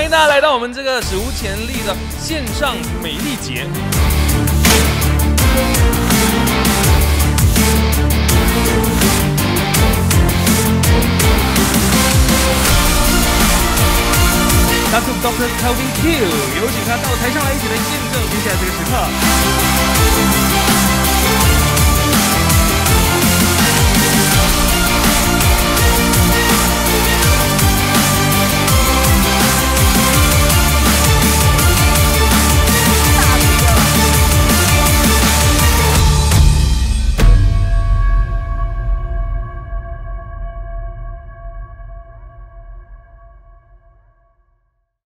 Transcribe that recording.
迎大家来到我们这个史无前例的线上美丽节。他是 Dr. Kelvin Q， 有请他到台上来，一起来见证接下来这个时刻。